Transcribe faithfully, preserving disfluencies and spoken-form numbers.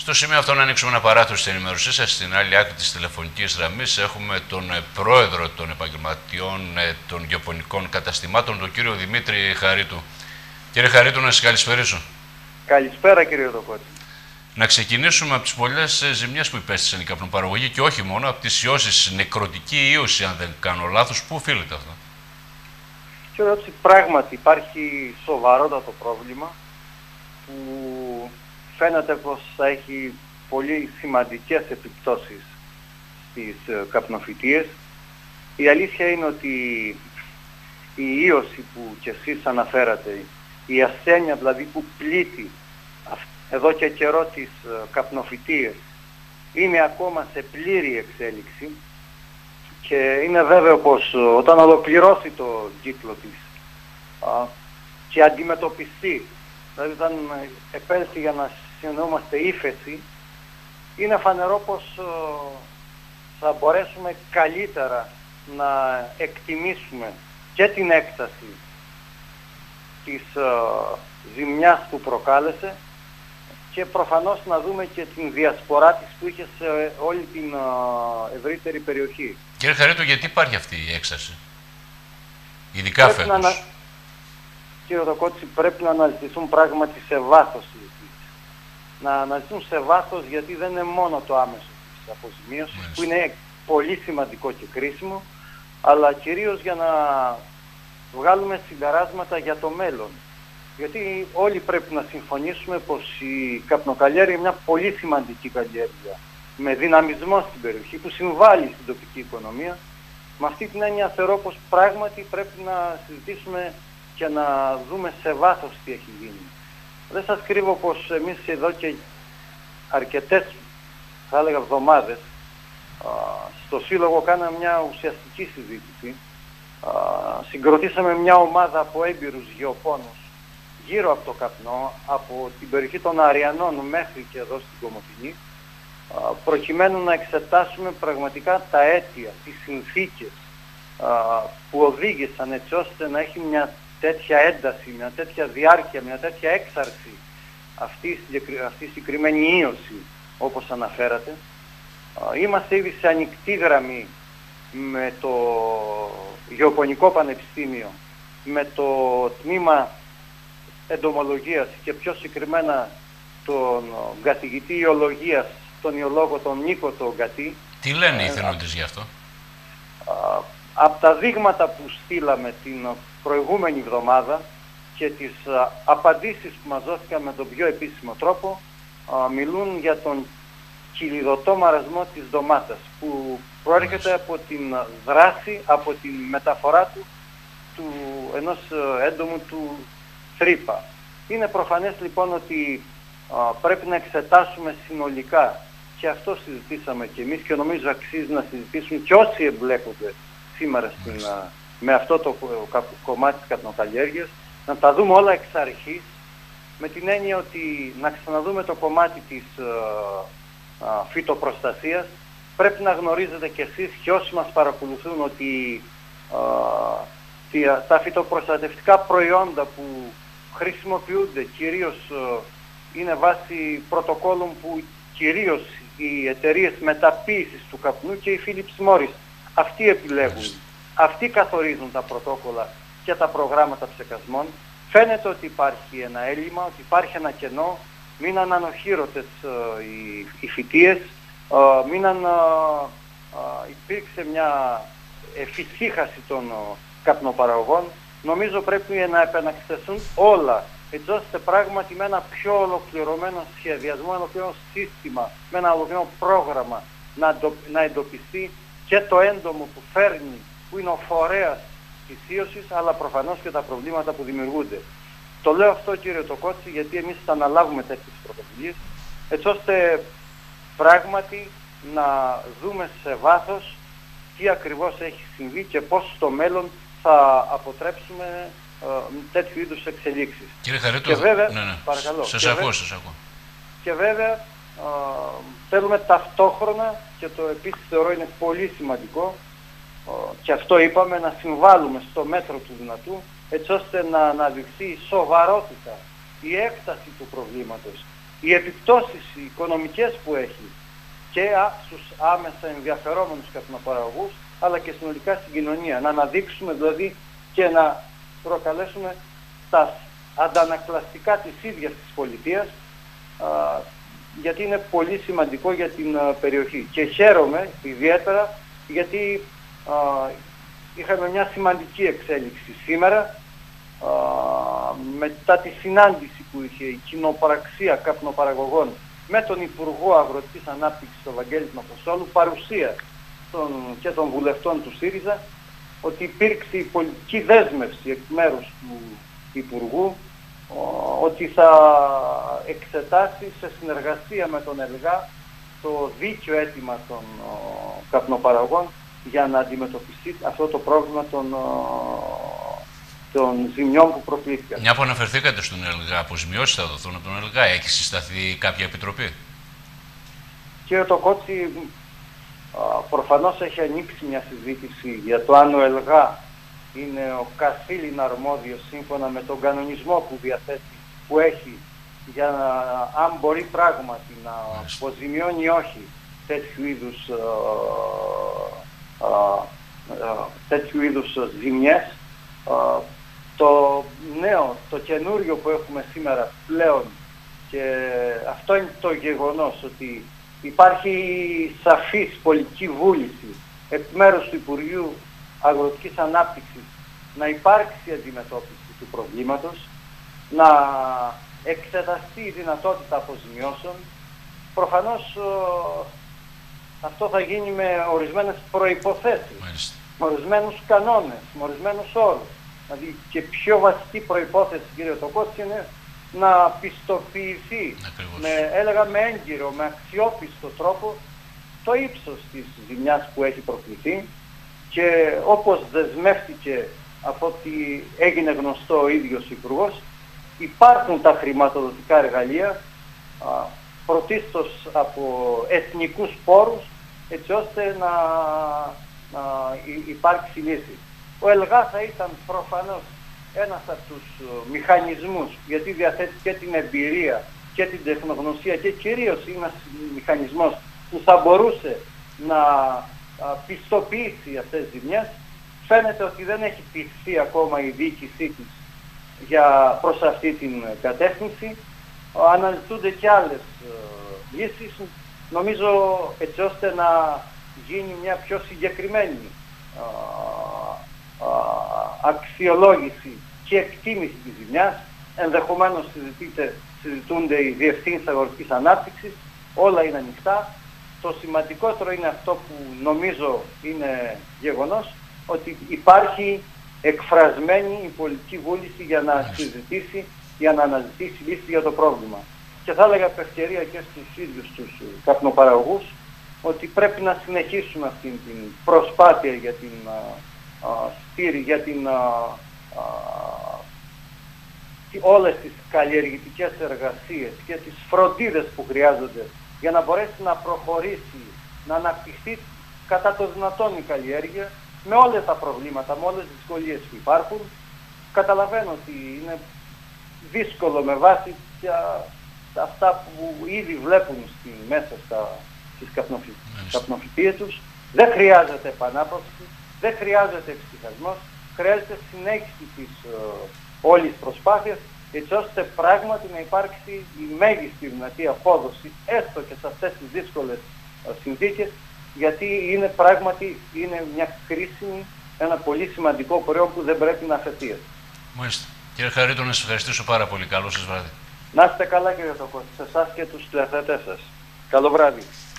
Στο σημείο αυτό να ανοίξουμε ένα παράθυρο στην ενημέρωσή σας. Στην άλλη άκρη της τηλεφωνικής γραμμής έχουμε τον πρόεδρο των επαγγελματιών των γεωπονικών καταστημάτων, τον κύριο Δημήτρη Χαρίτου. Κύριε Χαρίτου, να σας καλησπερίσω. Καλησπέρα, κύριε Δοκότη. Να ξεκινήσουμε από τις πολλές ζημιές που υπέστησαν η καπνοπαραγωγή και όχι μόνο, από τις ιώσεις, νεκροτική ίωση, αν δεν κάνω λάθος. Πού οφείλεται αυτό? Κύριε Δοκότη, πράγματι υπάρχει σοβαρότατο πρόβλημα που φαίνεται πως θα έχει πολύ σημαντικές επιπτώσεις στις καπνοφυτίες. Η αλήθεια είναι ότι η ίωση που κι εσείς αναφέρατε, η ασθένεια δηλαδή που πλήττει εδώ και καιρό τις καπνοφυτίες, είναι ακόμα σε πλήρη εξέλιξη και είναι βέβαιο πως όταν ολοκληρώσει το κύκλο της α, και αντιμετωπιστεί, δηλαδή όταν επέλθει για να συνεννοούμαστε ύφεση, είναι φανερό πως θα μπορέσουμε καλύτερα να εκτιμήσουμε και την έκταση της uh, ζημιάς που προκάλεσε και προφανώς να δούμε και την διασπορά της που είχε σε όλη την uh, ευρύτερη περιοχή. Κύριε Χαρίτου, γιατί υπάρχει αυτή η έκσταση, ειδικά πρέπει φέτος? Να... Κύριε Δοκότσι, πρέπει να αναλυθούν πράγματι σε βάθος συζητήσεις. Να αναλυθούν σε βάθος, γιατί δεν είναι μόνο το άμεσο της αποζημίωσης, Μάλιστα. που είναι πολύ σημαντικό και κρίσιμο, αλλά κυρίως για να βγάλουμε συμπεράσματα για το μέλλον. Γιατί όλοι πρέπει να συμφωνήσουμε πως η καπνοκαλλιέργεια είναι μια πολύ σημαντική καλλιέργεια με δυναμισμό στην περιοχή που συμβάλλει στην τοπική οικονομία. Με αυτή την έννοια θεωρώ πως πράγματι πρέπει να συζητήσουμε και να δούμε σε βάθος τι έχει γίνει. Δεν σας κρύβω πως εμείς εδώ και αρκετές, θα έλεγα, εβδομάδες στο Σύλλογο κάναμε μια ουσιαστική συζήτηση. Συγκροτήσαμε μια ομάδα από έμπειρους γεωπόνους γύρω από το καπνό, από την περιοχή των Αριανών μέχρι και εδώ στην Κομοτηνή, προκειμένου να εξετάσουμε πραγματικά τα αίτια, τις συνθήκες που οδήγησαν έτσι ώστε να έχει μια τέτοια ένταση, μια τέτοια διάρκεια, μια τέτοια έξαρση αυτή, αυτή η συγκεκριμένη ίωση, όπως αναφέρατε. Είμαστε ήδη σε ανοιχτή γραμμή με το Γεωπονικό Πανεπιστήμιο, με το τμήμα εντομολογίας και πιο συγκεκριμένα τον καθηγητή ιολογίας, τον ιολόγο τον Νίκο τον Γκατή. Τι λένε οι θελοντές γι' αυτό? Από τα δείγματα που στείλαμε την προηγούμενη εβδομάδα και τις α, απαντήσεις που μας δόθηκαν με τον πιο επίσημο τρόπο, α, μιλούν για τον κυλιδωτό μαρασμό της ντομάτας που προέρχεται από την δράση, από την μεταφορά του, του ενός έντομου του θρύπα. Είναι προφανές λοιπόν ότι α, πρέπει να εξετάσουμε συνολικά, και αυτό συζητήσαμε και εμείς και νομίζω αξίζει να συζητήσουν και όσοι εμπλέκονται σήμερα στην, α, με αυτό το κομμάτι της καπνοκαλλιέργειας, να τα δούμε όλα εξ αρχής, με την έννοια ότι να ξαναδούμε το κομμάτι της α, α, φυτοπροστασίας. Πρέπει να γνωρίζετε κι εσείς και όσοι μας παρακολουθούν ότι α, τα φυτοπροστατευτικά προϊόντα που χρησιμοποιούνται κυρίως α, είναι βάσει πρωτοκόλων που κυρίως οι εταιρείες μεταποίησης του καπνού και η Philips Morris αυτοί επιλέγουν. Αυτοί καθορίζουν τα πρωτόκολλα και τα προγράμματα ψεκασμών. Φαίνεται ότι υπάρχει ένα έλλειμμα, ότι υπάρχει ένα κενό. Μείναν ανοχήρωτες uh, οι, οι φυτίες, uh, μείναν, uh, uh, υπήρξε μια εφησύχαση των uh, καπνοπαραγωγών. Νομίζω πρέπει να επαναξεταστούν όλα, έτσι ώστε πράγματι με ένα πιο ολοκληρωμένο σχεδιασμό, ένα ολοκληρωμένο σύστημα, με ένα ολοκληρωμένο πρόγραμμα να, να εντοπιστεί και το έντομο που φέρνει, που είναι ο φορέας της ίωσης, αλλά προφανώς και τα προβλήματα που δημιουργούνται. Το λέω αυτό, κύριε Τοκότσι, γιατί εμείς θα αναλάβουμε τέτοιες πρωτοβουλίες, έτσι ώστε πράγματι να δούμε σε βάθος τι ακριβώς έχει συμβεί και πώς στο μέλλον θα αποτρέψουμε ε, τέτοιου είδους εξελίξεις. Κύριε Χαρίτου, και βέβαια, ναι, ναι. παρακαλώ, σας και ακούω, βέ... σας ακούω. Και βέβαια ε, θέλουμε ταυτόχρονα, και το επίσης θεωρώ είναι πολύ σημαντικό, ε, και αυτό είπαμε, να συμβάλλουμε στο μέτρο του δυνατού, έτσι ώστε να αναδειχθεί η σοβαρότητα, η έκταση του προβλήματος οι επιπτώσεις οι οικονομικές που έχει και στους άμεσα ενδιαφερόμενους καπνοπαραγωγούς, αλλά και συνολικά στην κοινωνία. Να αναδείξουμε δηλαδή και να προκαλέσουμε τα αντανακλαστικά της ίδιας της πολιτείας, α, γιατί είναι πολύ σημαντικό για την α, περιοχή. Και χαίρομαι ιδιαίτερα γιατί α, είχαμε μια σημαντική εξέλιξη σήμερα, α, μετά τη συνάντηση που είχε η κοινοπραξία καπνοπαραγωγών με τον Υπουργό Αγροτικής Ανάπτυξης, τον Βαγγέλη Μαθοσόλου, παρουσία των, και των βουλευτών του ΣΥΡΙΖΑ, ότι υπήρξε η πολιτική δέσμευση εκ μέρους του Υπουργού ότι θα εξετάσει σε συνεργασία με τον ΕΛΓΑ το δίκαιο αίτημα των καπνοπαραγών για να αντιμετωπιστεί αυτό το πρόβλημα των, των ζημιών που προκλήθηκαν. Μια που αναφερθήκατε στον ΕΛΓΑ, αποζημιώσεις θα δοθούν από τον ΕΛΓΑ, έχει συσταθεί κάποια επιτροπή? Κύριε Τοκότσι, προφανώς έχει ανοίξει μια συζήτηση για το αν ο ΕΛΓΑ είναι ο καθήλυν αρμόδιος σύμφωνα με τον κανονισμό που διαθέτει, που έχει, για να, αν μπορεί πράγματι να αποζημιώνει ή όχι τέτοιου είδους, α, α, α, τέτοιου είδους ζημιές. Α, το νέο, το καινούριο που έχουμε σήμερα πλέον, και αυτό είναι το γεγονός ότι υπάρχει σαφής πολιτική βούληση εκ μέρους του Υπουργείου Αγροτικής Ανάπτυξης να υπάρξει αντιμετώπιση του προβλήματος, να εξεταστεί η δυνατότητα αποζημιώσεων. Προφανώς ο, αυτό θα γίνει με ορισμένες προϋποθέσεις, Μάλιστα. με ορισμένους κανόνες, με ορισμένους όρους. Δηλαδή και πιο βασική προϋπόθεση, κύριε Τοκότσι, είναι να πιστοποιηθεί με, έλεγα, με έγκυρο, με αξιόπιστο τρόπο το ύψος της ζημιάς που έχει προκληθεί, και όπως δεσμεύτηκε από ό,τι έγινε γνωστό ο ίδιος ο Υπουργός, υπάρχουν τα χρηματοδοτικά εργαλεία, α, πρωτίστως από εθνικούς πόρους, έτσι ώστε να, να υπάρξει λύση. Ο ΕΛΓΑ θα ήταν προφανώς ένας από τους μηχανισμούς, γιατί διαθέτει και την εμπειρία και την τεχνογνωσία και κυρίως είναι ένας μηχανισμός που θα μπορούσε να πιστοποιήσει αυτές τις ζημιές. Φαίνεται ότι δεν έχει πιστεί ακόμα η διοίκησή της για προς αυτή την κατεύθυνση. Αναζητούνται και άλλες ε, λύσεις, νομίζω, έτσι ώστε να γίνει μια πιο συγκεκριμένη ε, ε, αξιολόγηση και εκτίμηση της ζημιάς. Ενδεχομένως συζητούνται οι διευθύνσεις αγροτικής ανάπτυξης, όλα είναι ανοιχτά. Το σημαντικότερο είναι αυτό που νομίζω είναι γεγονός, ότι υπάρχει εκφρασμένη η πολιτική βούληση για να συζητήσει, για να αναζητήσει λύση για το πρόβλημα. Και θα έλεγα από ευκαιρία και στους ίδιους τους καπνοπαραγωγούς ότι πρέπει να συνεχίσουμε αυτή την προσπάθεια για την στήρι, για την α, α, όλες τις καλλιεργητικές εργασίες και τις φροντίδες που χρειάζονται για να μπορέσει να προχωρήσει, να αναπτυχθεί κατά το δυνατόν η καλλιέργεια, με όλα τα προβλήματα, με όλες τις δυσκολίες που υπάρχουν. Καταλαβαίνω ότι είναι δύσκολο με βάση τα, αυτά που ήδη βλέπουν στη, μέσα στα, στις καπνοφυτίες τους. Δεν χρειάζεται επανάπαυση, δεν χρειάζεται εξτυχασμός, χρειάζεται συνέχιση της ε, όλης προσπάθειας, έτσι ώστε πράγματι να υπάρξει η μέγιστη δυνατή απόδοση, έστω και σε αυτές τις δύσκολες ε, συνθήκες, γιατί είναι πράγματι είναι μια κρίσιμη, ένα πολύ σημαντικό προϊόν που δεν πρέπει να αφαιθείς. Μάλιστα. Κύριε Χαρίτο, να σας ευχαριστήσω πάρα πολύ. Καλό σας βράδυ. Να είστε καλά, κύριε Τοκότσι, σε εσάς και τους τηλεθεατές σας. Καλό βράδυ.